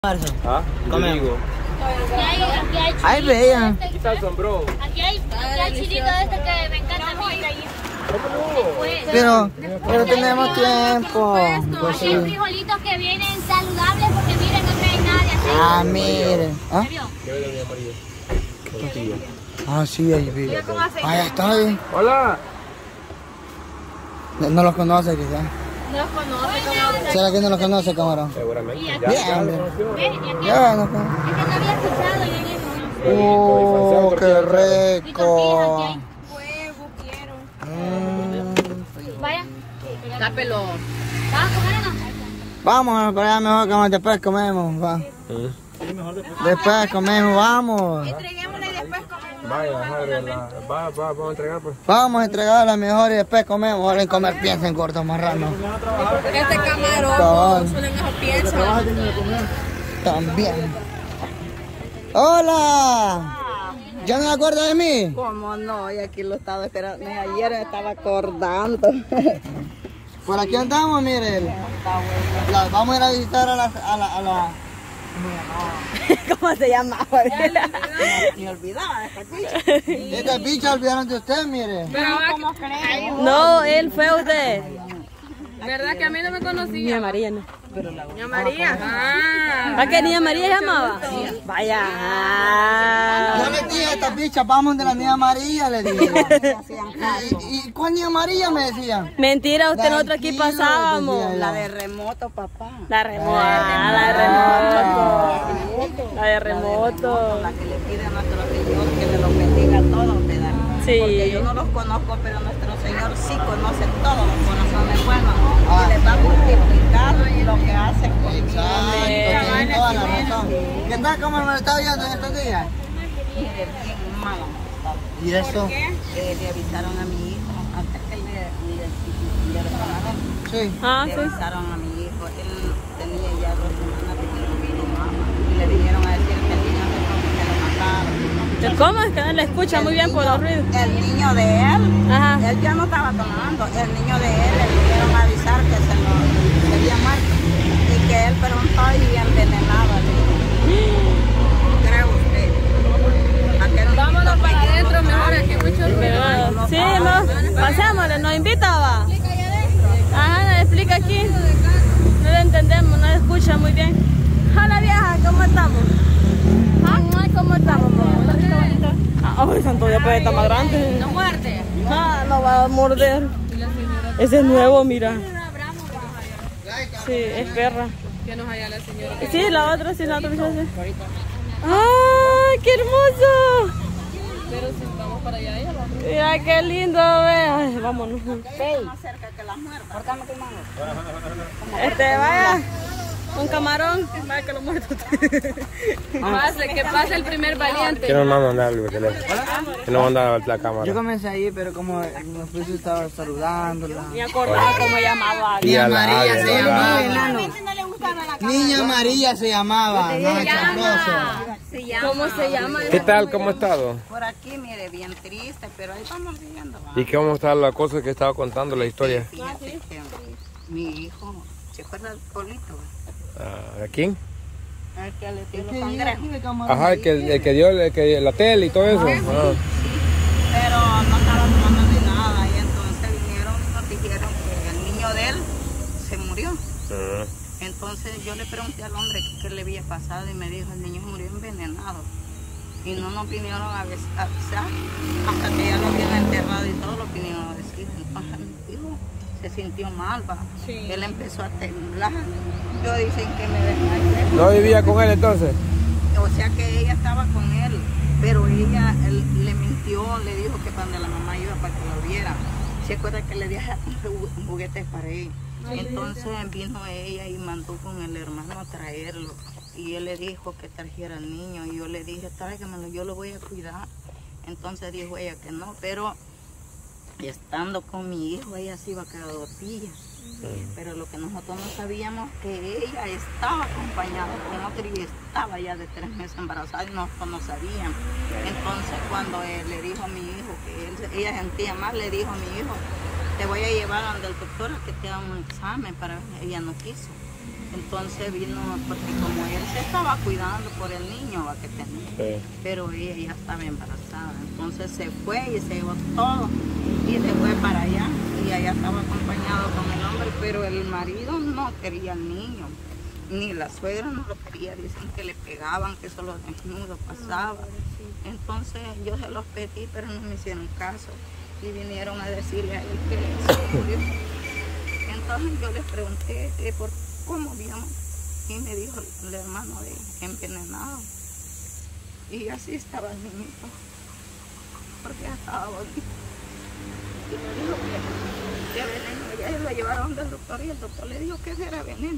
¿Ah? Comemos. Ay, vean. Quita el sombrero. Aquí hay chilito este que me encanta a mí. Pero tenemos tiempo. Pues Aquí hay sí. frijolitos que vienen saludables porque miren, no traen nada de aceite. Ah, miren. ¿Ah? ¿Qué ve la amarillo? Tortilla. Ah, sí, ahí vi. Ah, ya está ahí. Hola. No los conoce, quizás. No los conoce, como ¿Será que no los conoce, camarón? Seguramente. Y aquí, Bien, hombre. ven, y aquí. Ya, no. Es que no había escuchado y alguien Qué rico. huevo, quiero. Mm. Vaya. Tápelo. ¿Vas a comer o no? Vamos para allá mejor que después comemos. Va. Después comemos, vamos. Entreguémosle y después comemos. Vaya, vamos a entregar pues. Vamos a entregarla mejor y después comemos. Ahora en comer piensen, gordo marrano. Este camarón Cabal. suelen mejor piensa. También. ¡Hola! ¿Ya no me acuerdo de mí? ¿Cómo no? Y aquí lo estaba esperando. Ayer me estaba acordando. Por aquí andamos, miren. Vamos a ir a visitar a la... ¿Cómo se llamaba? Me olvidaba esta bicha. Esta bicha olvidaron de usted, mire. ¿Cómo crees? No, él fue usted. ¿Verdad que a mí no me conocía? Niña María, no. Niña María. ¿A qué Niña María se llamaba? Vaya. Yo le dije a esta bicha, vamos de la niña María, le dije. ¿Y cuál niña María me decían? Mentira, usted nosotros aquí Tranquilo, pasábamos. decía La yo. de remoto, papá. La remoto. La de remoto. La que le pide a nuestro Señor que le los bendiga a todos, ¿verdad? Sí. Porque yo no los conozco, pero nuestro Señor sí conoce todos los corazones buenos. Ah. Y les va a multiplicar lo que hacen conmigo. Exacto, tiene toda la razón. ¿Qué tal como me está viendo en estos días? Mire, bien malo. ¿Y eso? Le avisaron a mi hijo, antes que le hermanaron, Sí. Ah, le sí. avisaron a mi hijo. Él tenía ya 2 semanas que no vino mamá. Y le vinieron a decir que el niño se lo mataron. ¿Cómo? Es que no le escucha muy bien por los ruidos. El niño de él, Ajá. él ya no estaba tomando. El niño de él le vinieron a avisar que se había muerto. Y que él preguntó y envenenado. ¿Cree usted? Vámonos para adentro mejor, aquí mucho ruido. Sí, no. Pasémosle, nos invitaba. Ajá, nos explica aquí. No le entendemos, no le escucha muy bien. Hola vieja, ¿cómo estamos? ¿Ah? ¿Cómo estamos? Ay, santo Dios, pues está más grande. No muerde. Ah, no va a morder. Ese es nuevo, mira. Sí, es perra. Que nos haya la señora. Sí, la otra, sí, la otra. ¡Ay, qué hermoso! Pero si vamos para allá, ella va. Mira qué lindo, ve. Ay, vámonos. Más cerca que las muertas. Cortame tu mano. Vaya. Un camarón. Vaya que lo muerto. Que pase el primer valiente. ¿Quién nos manda a mandar algo? ¿Quién nos manda la cámara? Yo comencé ahí, pero como me puse estaba saludándola. Ni acordaba cómo llamaba. Niña María se llamaba, A enano. mí no le gustaba la cámara. Niña María se llamaba, no chambroso. Se llama. ¿Cómo se llama? ¿Qué tal? ¿Cómo ha estado? Por aquí, mire, bien triste, pero ahí vamos viendo. ¿Y cómo está la cosa que estaba contando la historia? Fíjate que mi hijo, ¿se acuerda del Polito? ¿A quién? El que le dio los cangrejos. Ajá, el que dio la tele y todo eso. Ah. Pero no estaba tomando ni nada. Y entonces vinieron y nos dijeron que el niño de él se murió. Ah. Entonces yo le pregunté al hombre qué le había pasado y me dijo, el niño murió envenenado. Y no nos vinieron a avisar hasta que ya lo habían enterrado y todo lo vinieron a decir. Entonces mi hijo se sintió mal, va. Él empezó a temblar. Yo dicen que me desmayé. ¿No vivía con él entonces? O sea que ella estaba con él, pero ella él le mintió, le dijo que cuando la mamá iba para que lo viera. ¿Se acuerda que le dije un juguete para él? Entonces vino ella y mandó con el hermano a traerlo. Y él le dijo que trajera al niño. Y yo le dije, tráigamelo, yo lo voy a cuidar. Entonces dijo ella que no, pero estando con mi hijo, ella se iba a quedar 2 días. Pero lo que nosotros no sabíamos que ella estaba acompañada con otro y estaba ya de 3 meses embarazada y nosotros no sabíamos. Entonces cuando él le dijo a mi hijo que ella sentía mal, le dijo a mi hijo, te voy a llevar donde el doctor a que te haga un examen para ella no quiso. Entonces vino, porque como él se estaba cuidando por el niño que tenía, Sí. pero ella ya estaba embarazada. Entonces se fue y se llevó todo y se fue para allá. Y allá estaba acompañado con el hombre, pero el marido no quería al niño, ni la suegra no lo quería. Dicen que le pegaban, que solo desnudo pasaba. Entonces yo se los pedí, pero no me hicieron caso. Y vinieron a decirle a él que se murió. Entonces yo les pregunté que por cómo vieron. Y me dijo el hermano de envenenado. Y así estaba el niñito, porque ya estaba bonito. Y me dijo que veneno. Y ellos lo llevaron del doctor y el doctor le dijo que era veneno.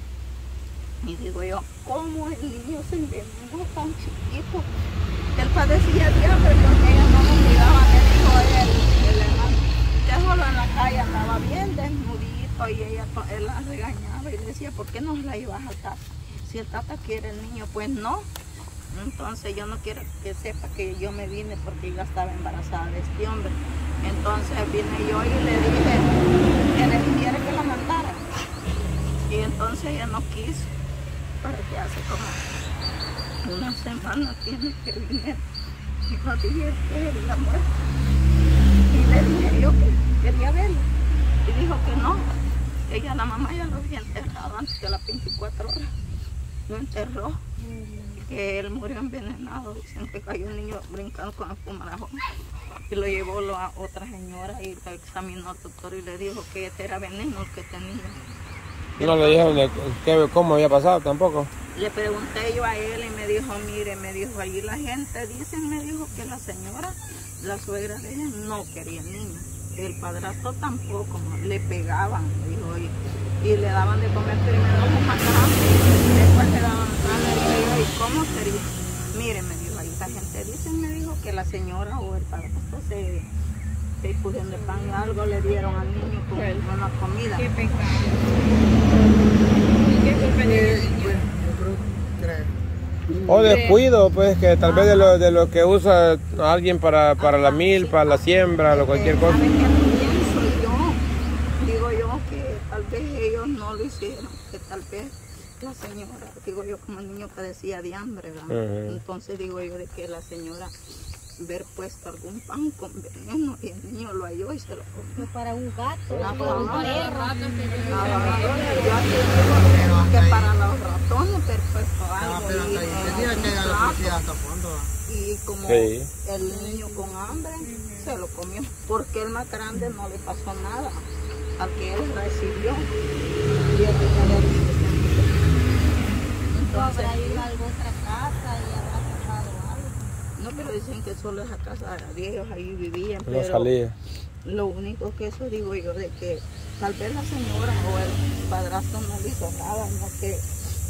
Y digo yo, ¿cómo el niño se envenenó tan chiquito? Él padecía de hambre porque ellos no lo cuidaban, le dijo el hermano. Ya solo en la calle andaba bien desnudito y él la regañaba y le decía, ¿por qué no la llevas al tata? Si el tata quiere el niño, pues no. Entonces yo no quiero que sepa que yo me vine porque yo estaba embarazada de este hombre. Entonces vine yo y le dije que le dijera que la mandara. Y entonces ella no quiso, para que hace como una semana tiene que venir. Y no dije que él la muerte. Y le dije yo que quería verlo. Y dijo que no. Ella, la mamá, ya lo había enterrado antes de las 24 horas. Lo enterró. Que él murió envenenado. Dicen que cayó un niño brincando con el fumarajón. Y lo llevó a otra señora y lo examinó al doctor y le dijo que este era veneno el que tenía. No le dijeron cómo había pasado tampoco. Le pregunté yo a él y me dijo, mire, me dijo, allí la gente dicen, me dijo que la señora, la suegra de ella no quería niño. El padrastro tampoco, le pegaban, me dijo, y le daban de comer primero con macarrón, después le daban carne, y ¿cómo sería? Mire, me dijo, ahí la gente dice, me dijo que la señora o el padrastro se pusieron de pan y algo le dieron al niño con una comida. Qué pecado. ¿Qué culpa tiene el niño? O descuido, pues, que tal vez de lo que usa alguien para la milpa, la siembra, o cualquier cosa. ¿Sabe qué pienso yo? Digo yo que tal vez ellos no lo hicieron, que tal vez la señora, digo yo, como el niño padecía de hambre, ¿verdad? Entonces digo yo de que la señora ver puesto algún pan con veneno y el niño lo halló y se lo comió. Para un gato, para un perro. Yo aquí digo que para los ratones perfecto algo. Y como el niño con hambre se lo comió, porque el más grande no le pasó nada al que él recibió. Y el niño entonces Habrá ido a alguna otra casa y habrá pasado algo. no, pero dicen que solo esa casa de ellos ahí vivían, No pero salía. lo único que eso digo yo, de que tal vez la señora o el padrastro no le hizo nada, no que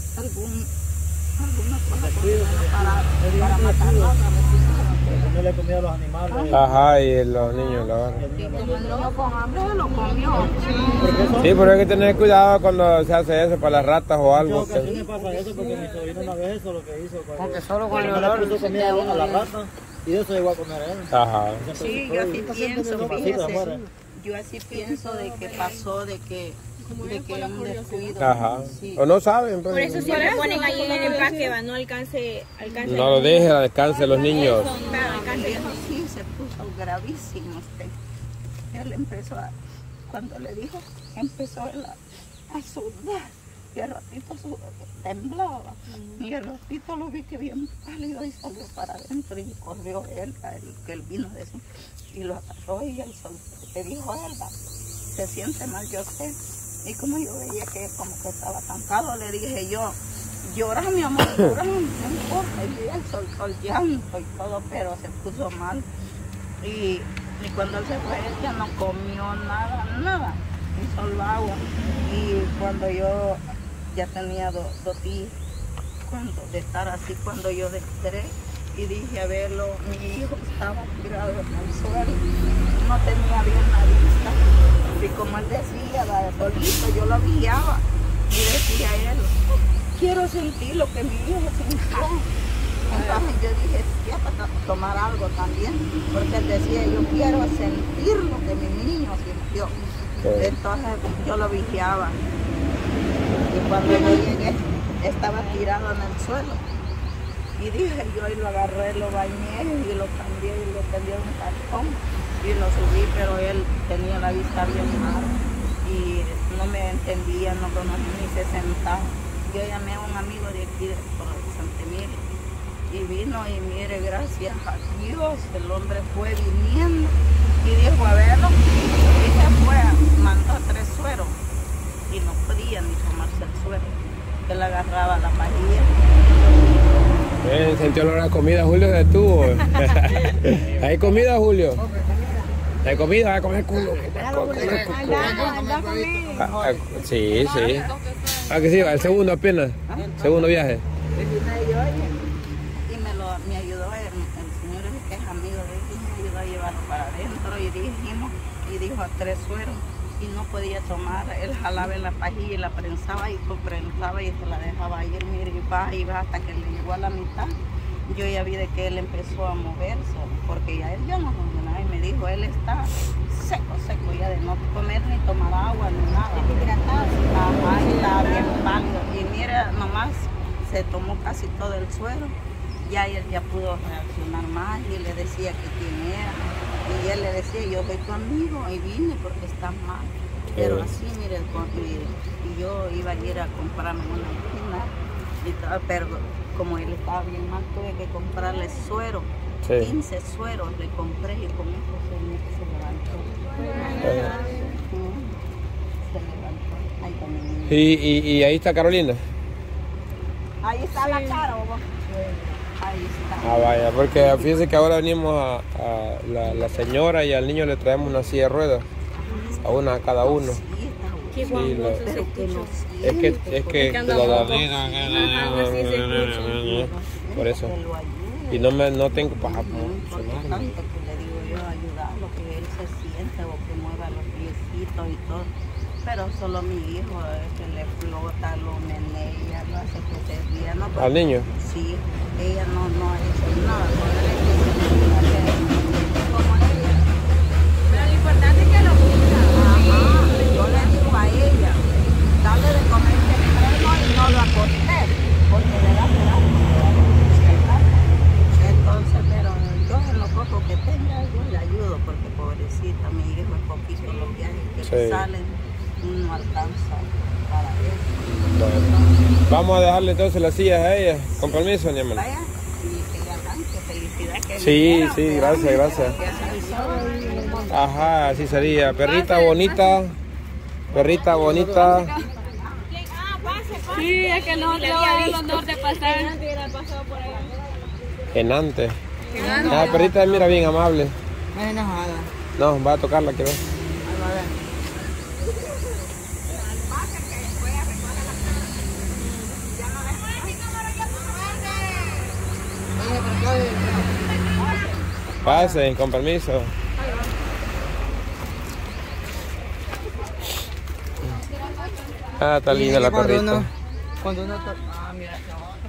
alguna cosa para matarla, No le comía a los animales. Ajá, y los niños, la verdad. y como el niño con hambre se lo comió. Sí, pero hay que tener cuidado cuando se hace eso para las ratas o algo. Sí me pasa eso porque mi sobrino una vez eso lo que hizo. Porque solo con el Le olor. puso comida a la rata y de eso llegó a comer él. Ajá. Sí, yo así pienso, pasito fíjese, afuera. yo así pienso de que pasó, de que un descuido. Ajá. Sí. O no saben, pues. Por eso siempre ponen ahí en el empaque, va, no alcance. No lo dejen al alcance de los niños. Mi hijo sí se puso gravísimo usted. Él empezó cuando le dijo, empezó él a sudar. Y al ratito temblaba. Y al ratito lo vi que bien pálido y salió para adentro y corrió él, que él vino de eso. Y lo agarró y él le dijo a él, se siente mal, yo sé. Y como yo veía que como que estaba cansado, le dije yo, llora mi amor, llora, no importa. Y él soltó el llanto y todo, pero se puso mal. Y cuando él se fue, él ya no comió nada, y solo agua. Y cuando yo ya tenía dos días de estar así, cuando yo entré y dije a verlo, mi hijo estaba tirado en el suelo, no tenía bien la vista. Y como él decía, solito, yo lo guiaba y decía él, quiero sentir lo que mi hijo sintió. Entonces yo dije, ya para tomar algo también, porque él decía, yo quiero sentir lo que mi niño sintió. Entonces yo lo vigiaba. Y cuando yo llegué, estaba tirado en el suelo. Y dije yo, y lo agarré, lo bañé y lo cambié y lo tendí en un cartón. Y lo subí, pero él tenía la vista bien mal. Y no me entendía, no conocía ni se sentaba. Yo llamé a un amigo de aquí, de Santemir, y vino y mire, gracias a Dios, el hombre fue viniendo y dijo a verlo y se fue, mandó 3 sueros y no podía ni tomarse el suero. Él agarraba la pajilla. ¿Sentió olor a comida, Julio? ¿Se estuvo? ¿Hay comida, Julio? ¿Hay comida? ¿Vas a comer culo? Sí, sí. Ah, que sí, el segundo apenas. Segundo viaje. Y me ayudó el señor que es amigo de él, me ayudó a llevarlo para adentro y dijo a 3 sueros y no podía tomar. Él jalaba en la pajilla y la prensaba y prensaba y se la dejaba ir, mire, y va hasta que le llegó a la mitad. Yo ya vi de que él empezó a moverse, porque ya él ya no funcionaba y me dijo, él está seco ya de no comer ni tomar agua ni nada. Ajá, y estaba bien pálido. Y mira, nomás se tomó casi todo el suero, ya él ya pudo reaccionar más y le decía que quién era. Y él le decía, yo voy conmigo y vine porque está mal. Pero así, mire, y yo iba a ir a comprarme una máquina y todo, pero como él estaba bien mal, tuve que comprarle suero. 15 sueros le compré y con eso se levantó. Se levantó. Ahí también. ¿Y ahí está Carolina? Ahí está la cara, vos. Ahí está. Ah, vaya, porque fíjense que ahora venimos a la señora y al niño le traemos una silla de ruedas. A una a cada uno. Qué Sí, guapo, es que por eso. Y no tengo para Porque tanto que le digo yo ayudarlo, que él se siente o que mueva los piecitos y todo. Pero solo mi hijo es que le flota, lo menea, lo hace que se ría. ¿No? ¿Al niño? Sí, ella no ha hecho nada. Como ella. Pero lo importante es que lo busca. Ajá, yo le digo a ella, dale de comer temprano y no lo acosté, porque le da pedazo. Entonces, pero yo en lo poco que tenga, yo le ayudo, porque pobrecita, mi hijo es poquito los viajes que salen, no alcanza para eso. Bueno. Vamos a dejarle entonces las sillas a ella, con permiso, ni hermano. Vaya, y que le arranque, felicidad que Sí, gracias. Ajá, así sería. Perrita bonita. Sí, es que no le había el honor de pasar. Genante. La perrita mira bien amable. No es enojada. No, va a tocarla, quiero ver. Pasen, con permiso. Ah, está linda la perrita. Cuando uno mira.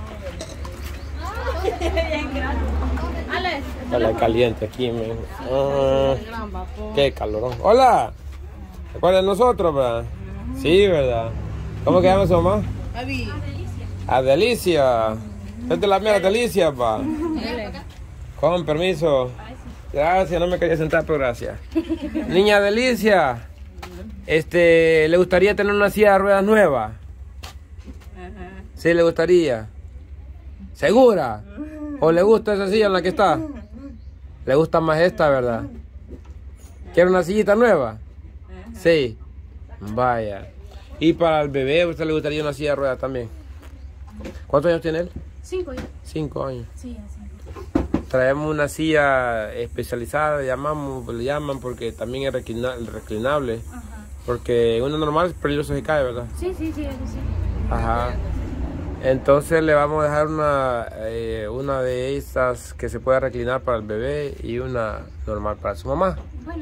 Está caliente aquí, men. Qué calorón. Hola. ¿Se acuerdan de nosotros, verdad? Sí, ¿verdad? ¿Cómo que llama su mamá? Adelicia. Esta es la mía, Adelicia, pa. Con permiso. Gracias, no me quería sentar, pero gracias. Niña Adelicia. ¿Le gustaría tener una silla de ruedas nueva? Sí, le gustaría. ¿Segura? ¿O le gusta esa silla en la que está? Le gusta más esta, ¿verdad? ¿Quiere una sillita nueva? Sí. Vaya. ¿Y para el bebé usted le gustaría una silla de ruedas también? ¿Cuántos años tiene él? 5 ya. 5 años. Sí, así. Traemos una silla especializada, le llaman porque también es reclinable. Ajá. Porque uno normal es peligroso si cae, ¿verdad? Sí. Ajá. Entonces le vamos a dejar una de estas que se pueda reclinar para el bebé y una normal para su mamá. Bueno.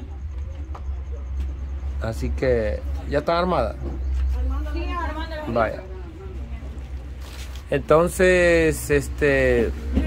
Así que, ¿ya está armada? Sí, armando. Vaya. Entonces,